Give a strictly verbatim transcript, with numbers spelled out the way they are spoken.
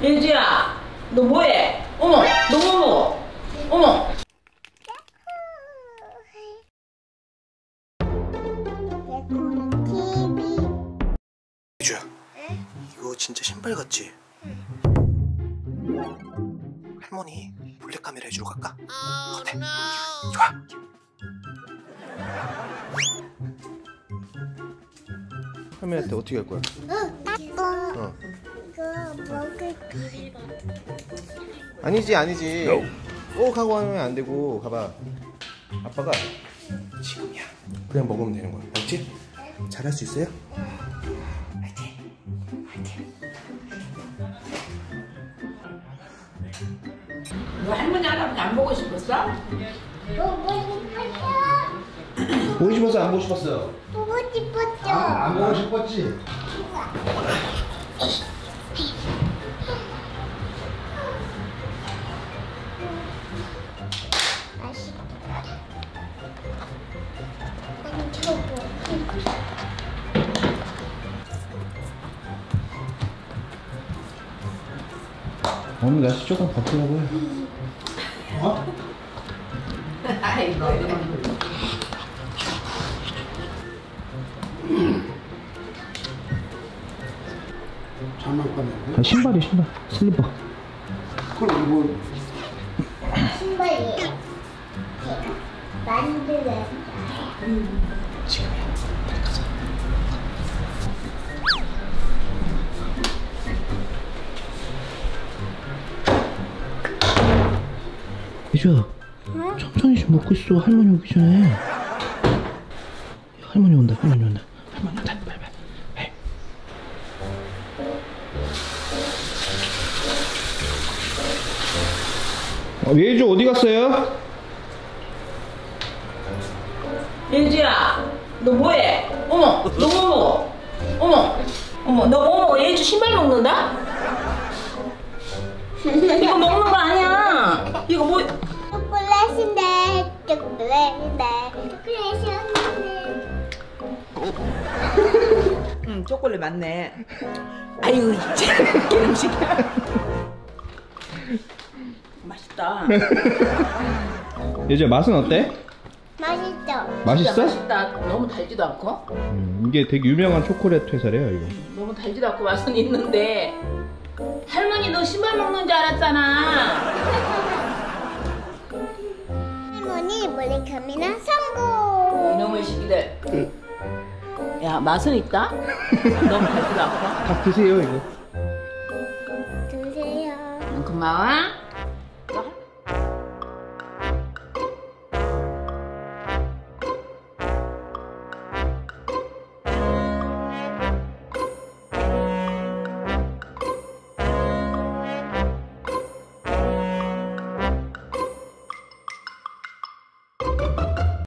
예지야, 너 뭐해? 어머, 너 뭐 먹어? 어머. 예주야, 응? 이거 진짜 신발 같지? 응. 할머니 몰래카메라 해주러 갈까? Oh, 어때? No. 좋아. 할머니한테 어떻게 할 거야? 응, 따끔. 어. 이거 먹을 거. 아니지 아니지. No. 꼭 하고 하면 안 되고 가봐. 아빠가 지금이야. 그냥 먹으면 되는 거야. 알지? 잘할 수 있어요? 알지? 알지? 너 할머니 할아버지 안 보고 싶었어? 보고 싶었어. 보고 싶었어 안 보고 싶었어? 보고 싶었죠. 아, 안 보고 싶었지? 맛있다. 아니 저거. 오늘 날씨 조금 바쁘려고 해. 어? 아이고. 잠만 꺼내. 아, 신발이 신발 슬리퍼. 그럼 뭐 신발이에요. 제가 만들었어요. 지금이야. 빨리 가자. 예주야, 응? 천천히 좀 먹고 있어. 할머니 오기 전에. 야, 할머니 온다. 할머니 온다. 할머니 온다. 빨리 빨리. 빨리. 어, 예주 어디 갔어요? 예지야, 너 뭐해? 어머, 너 뭐 먹어? 어머, 어머, 너 뭐 먹어? 예지 신발 먹는다? 이거 먹는 거 아니야. 이거 뭐? 초콜릿인데, 초콜릿인데, 초콜릿이었는데. 응, 초콜릿 맞네. 아유, 이제 음식이야. 맛있다. 예주야, 맛은 어때? 맛있죠? 맛있어? 진짜 맛있다. 너무 달지도 않고. 음, 이게 되게 유명한 초콜릿 회사래요, 이거. 너무 달지도 않고 맛은 있는데. 할머니 너 신발 먹는 줄 알았잖아. 할머니 몰래카메라 성공. 이놈의 시기들. 야, 맛은 있다. 너무 달지도 않고. 다 드세요, 이거. 드세요. 응, 고마워.